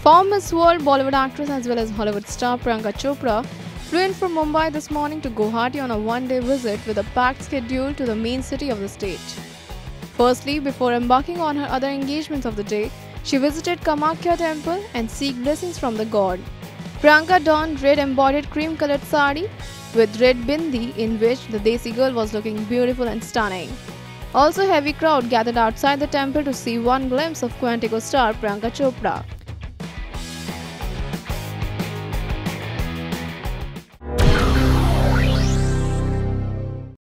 Former Miss World Bollywood actress as well as Hollywood star Priyanka Chopra flew in from Mumbai this morning to Guwahati on a one-day visit with a packed schedule to the main city of the state. Firstly, before embarking on her other engagements of the day, she visited Kamakhya temple and seek blessings from the god. Priyanka donned red embroidered cream-colored sari with red bindi in which the Desi girl was looking beautiful and stunning. Also, a heavy crowd gathered outside the temple to see one glimpse of Quantico star Priyanka Chopra.